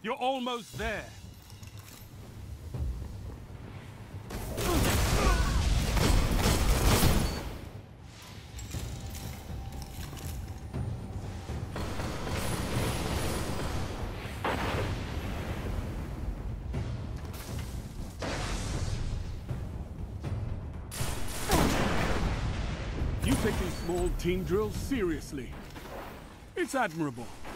You're almost there. You take these small team drills seriously. It's admirable.